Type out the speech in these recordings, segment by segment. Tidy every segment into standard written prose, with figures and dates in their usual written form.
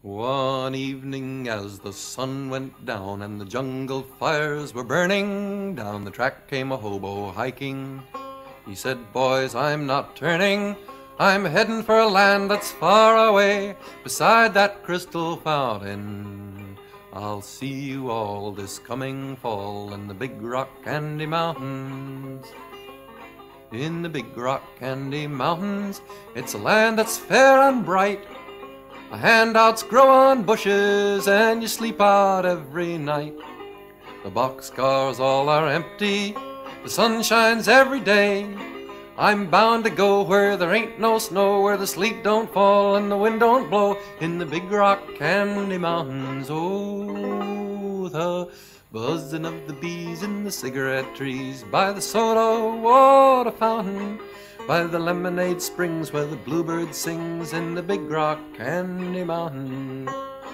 One evening as the sun went down and the jungle fires were burning, down the track came a hobo hiking. He said, "Boys, I'm not turning. I'm heading for a land that's far away, beside that crystal fountain. I'll see you all this coming fall in the Big Rock Candy Mountains." In the Big Rock Candy Mountains, it's a land that's fair and bright. The handouts grow on bushes and you sleep out every night. The boxcars all are empty, the sun shines every day. I'm bound to go where there ain't no snow, where the sleet don't fall and the wind don't blow, in the Big Rock Candy Mountains. Oh, the buzzing of the bees in the cigarette trees, by the soda water fountain, by the lemonade springs where the bluebird sings, in the Big Rock Candy Mountains.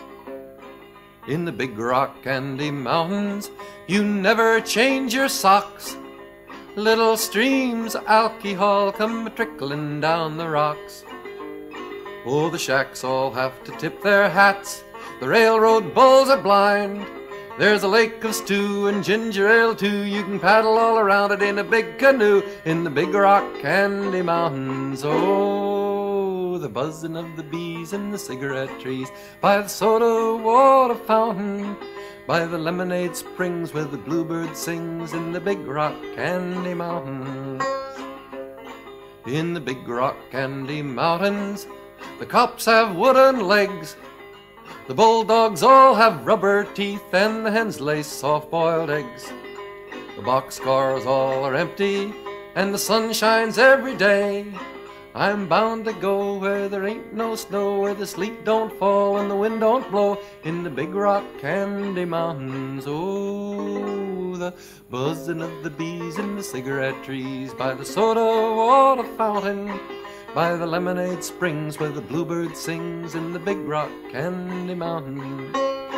In the Big Rock Candy Mountains, you never change your socks. Little streams of alcohol come trickling down the rocks. Oh, the shacks all have to tip their hats, the railroad bulls are blind. There's a lake of stew and ginger ale too, you can paddle all around it in a big canoe, in the Big Rock Candy Mountains. Oh, the buzzing of the bees in the cigarette trees, by the soda water fountain, by the lemonade springs where the bluebird sings, in the Big Rock Candy Mountains. In the Big Rock Candy Mountains, the cops have wooden legs, the bulldogs all have rubber teeth, and the hens lay soft-boiled eggs. The boxcars all are empty, and the sun shines every day. I'm bound to go where there ain't no snow, where the sleet don't fall and the wind don't blow, in the Big Rock Candy Mountains. Oh, the buzzing of the bees in the cigarette trees, by the soda water fountain, by the lemonade springs where the bluebird sings, in the Big Rock Candy Mountains.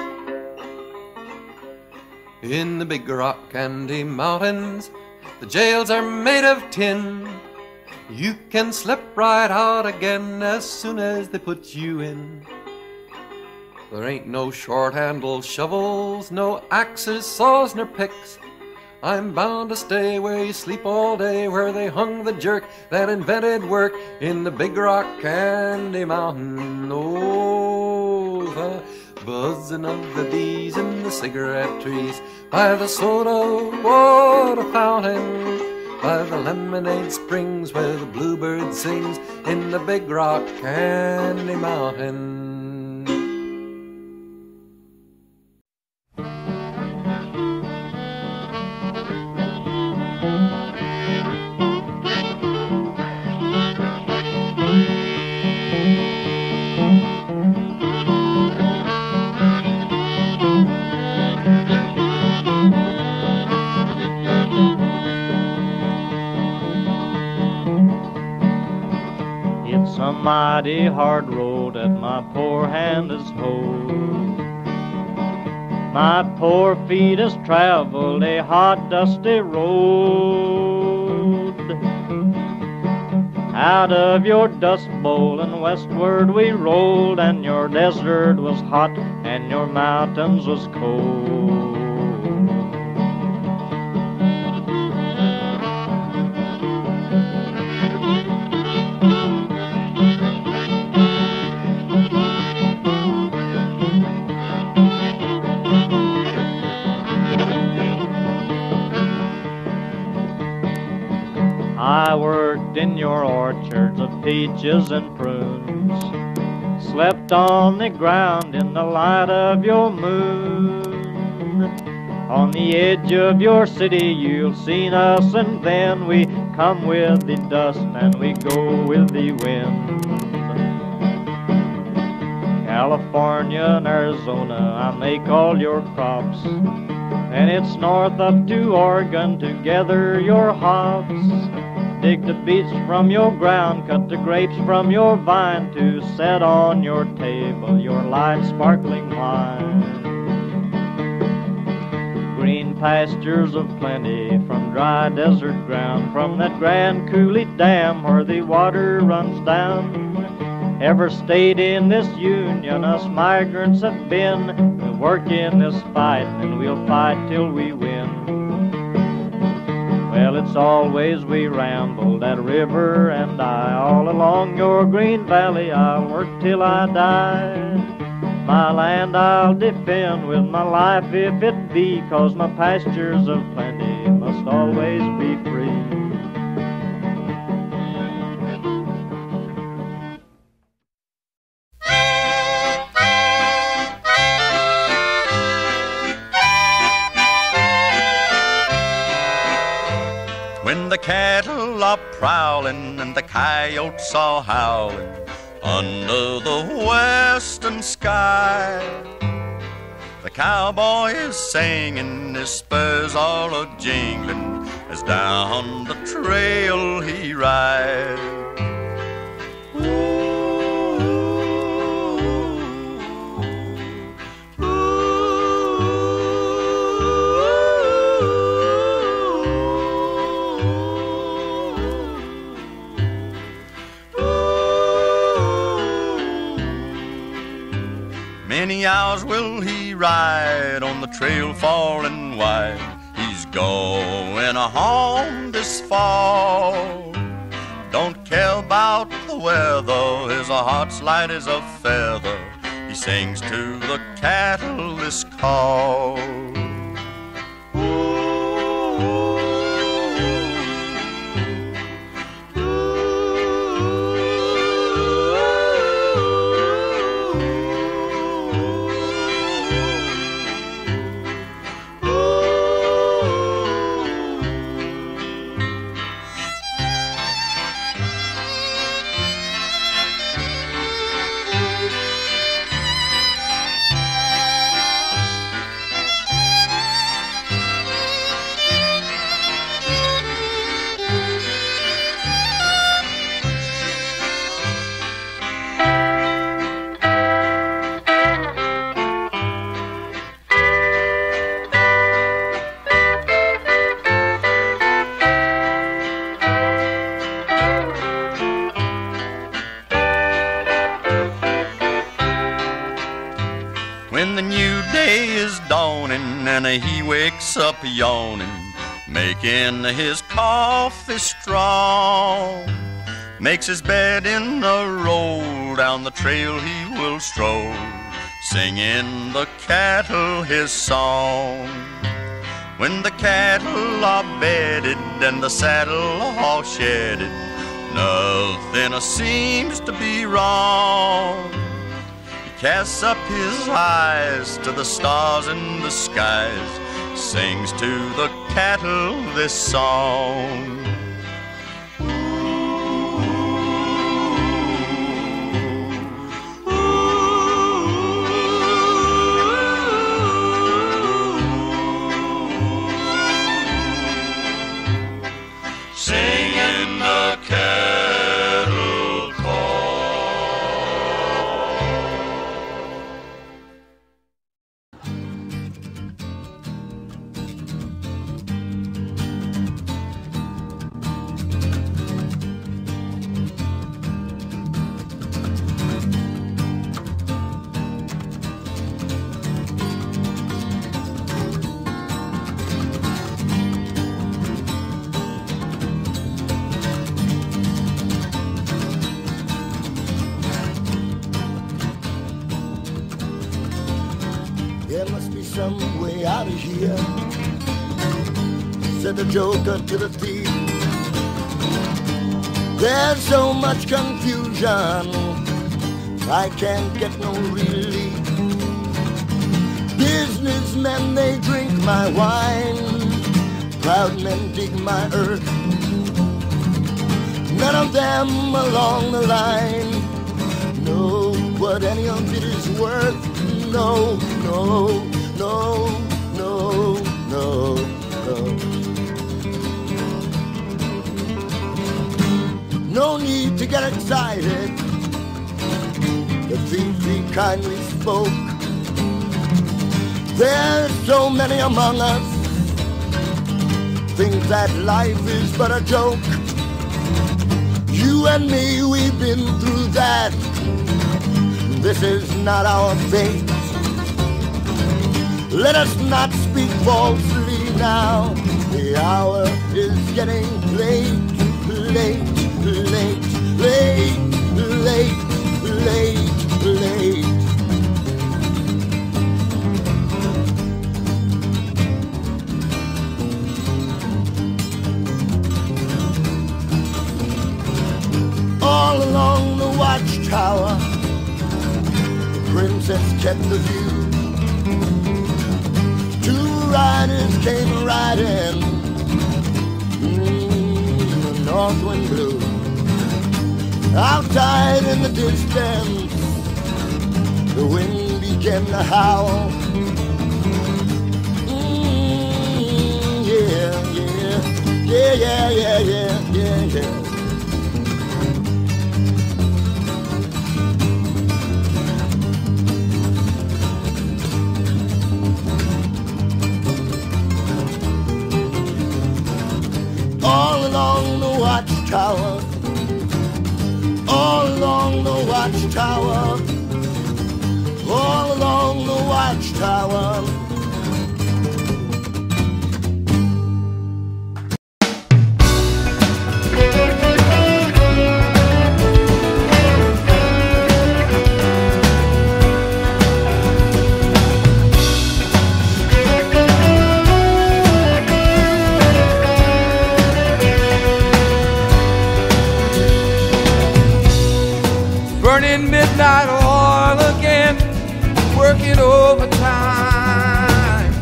In the Big Rock Candy Mountains, the jails are made of tin. You can slip right out again as soon as they put you in. There ain't no short-handled shovels, no axes, saws, nor picks. I'm bound to stay where you sleep all day, where they hung the jerk that invented work, in the Big Rock Candy Mountain. Oh, the buzzing of the bees in the cigarette trees, by the soda water fountain, by the lemonade springs where the bluebird sings, in the Big Rock Candy Mountain. It's a mighty hard road that my poor hand has hoed. My poor feet has traveled a hot, dusty road. Out of your dust bowl and westward we rolled, and your desert was hot and your mountains was cold. I worked in your orchards of peaches and prunes, slept on the ground in the light of your moon. On the edge of your city you'll seen us, and then we come with the dust and we go with the wind. California and Arizona, I make all your crops, and it's north up to Oregon to gather your hops. Dig the beets from your ground, cut the grapes from your vine, to set on your table your light sparkling wine. Green pastures of plenty from dry desert ground, from that grand coulee dam where the water runs down. ever stayed in this union. Us migrants have been. We'll work in this fight, and we'll fight till we win. Well, it's always we ramble, that river and I, all along your green valley. I'll work till I die. My land I'll defend with my life if it be, 'cause my pastures of plenty must always be free. When the cattle are prowling and the coyotes are howling under the western sky, the cowboy is singing, his spurs all a-jingling as down the trail he rides. Many hours will he ride on the trail far and wide. He's going home this fall. Don't care about the weather, his heart's light as a feather. He sings to the cattle this call. When the new day is dawning and he wakes up yawning, making his coffee strong, makes his bed in a roll, down the trail he will stroll, singing the cattle his song. When the cattle are bedded and the saddle all shedded, nothing seems to be wrong. Casts up his eyes to the stars in the skies, sings to the cattle this song. Singing the cattle call. There must be some way out of here, said the joker to the thief. There's so much confusion, I can't get no relief. Businessmen, they drink my wine, proud men dig my earth. None of them along the line know what any of it is worth. No, no, no, no, no, no. No need to get excited, the thief he kindly spoke. There's so many among us think that life is but a joke. You and me, we've been through that. this is not our fate. Let us not speak falsely now. The hour is getting late, late, late, late, late, late, late. All along the watchtower, the princess kept the view. Two riders came riding, the north wind blew. Outside in the distance, the wind began to howl. Yeah, yeah, yeah, yeah, yeah, yeah, yeah, yeah. All along the watchtower, all along the watchtower, all along the watchtower. Burning midnight oil again, working overtime,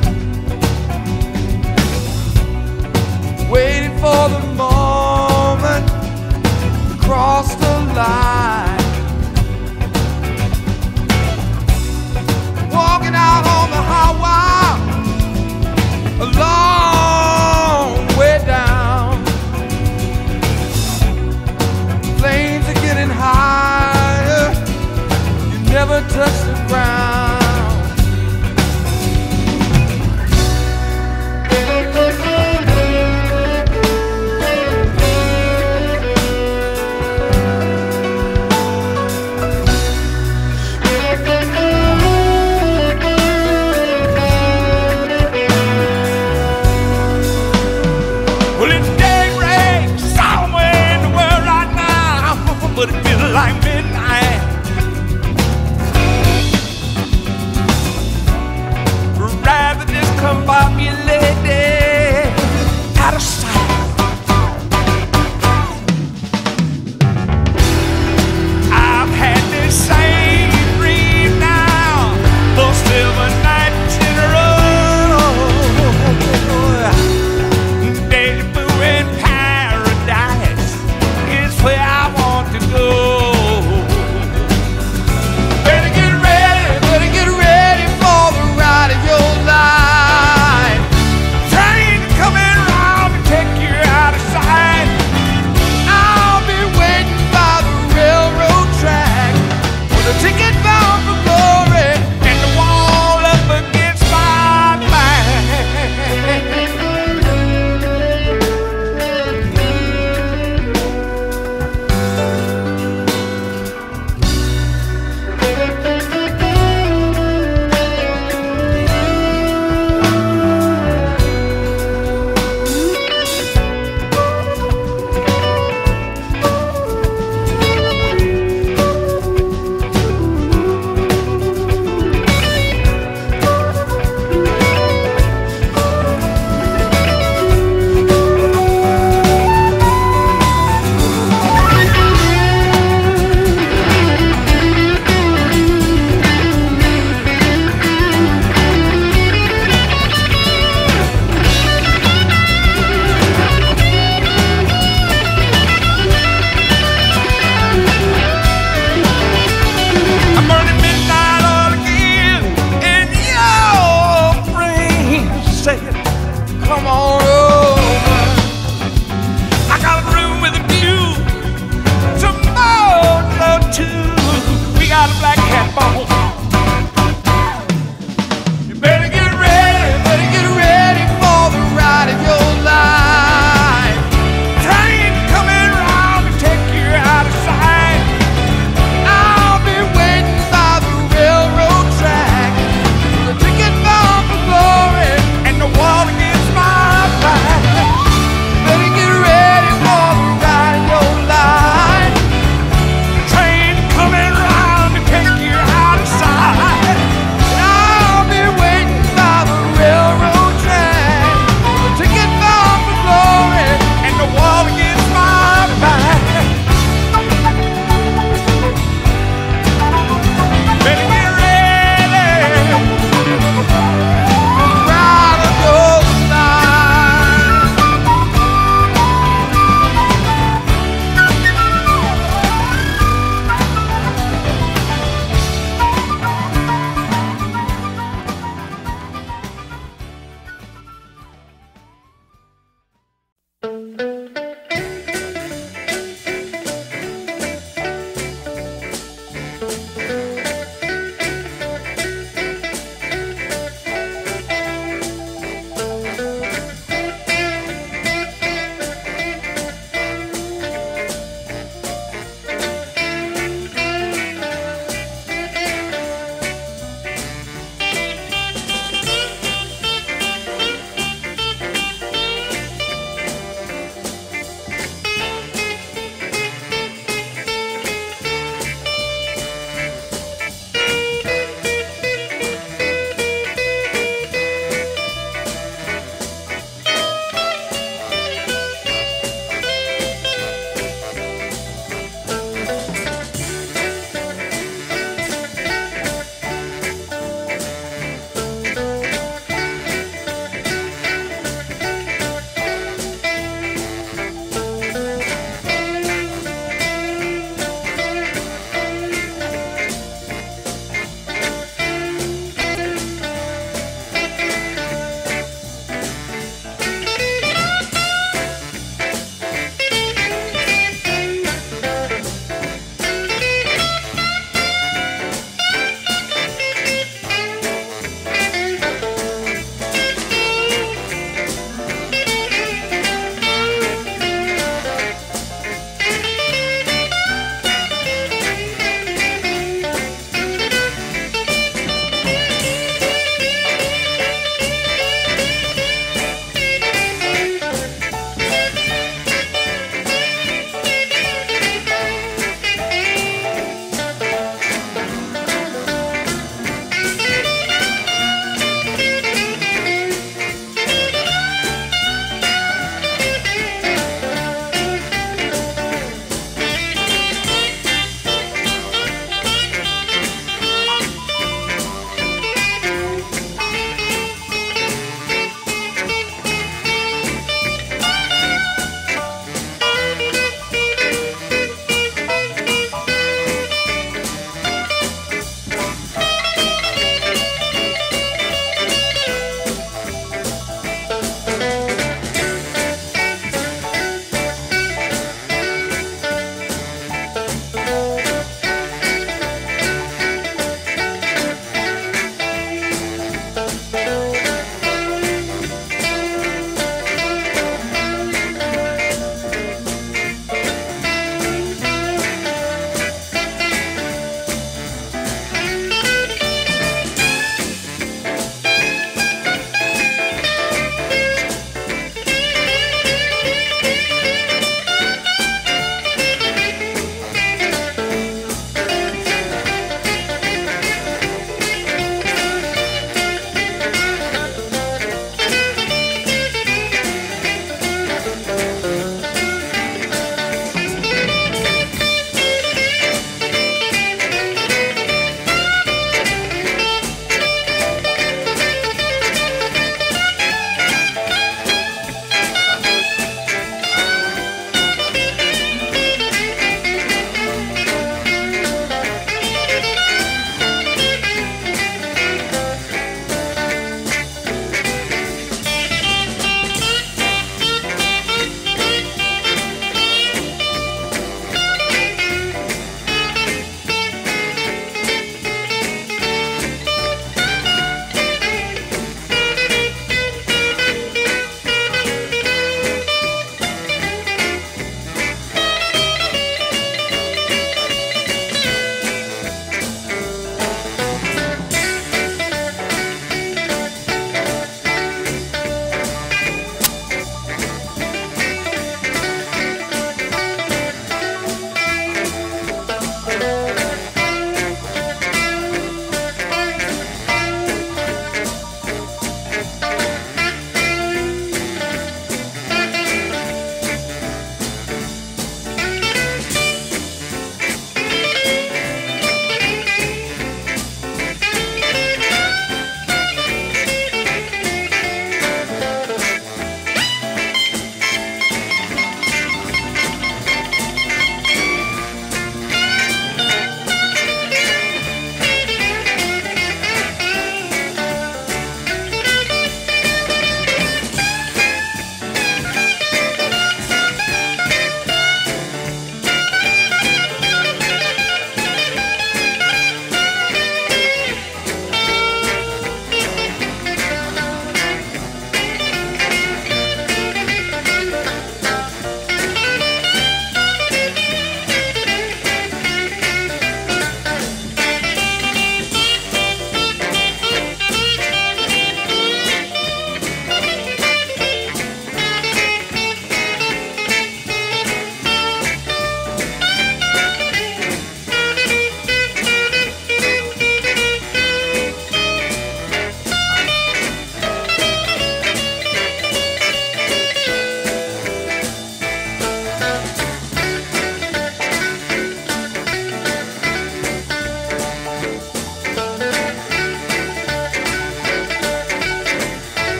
waiting for the moment to cross the line, walking out on the highway a long way down. Flames are getting higher, never touch the ground. Well, it's daybreak somewhere in the world right now, but it feels like midnight.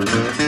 Thank you.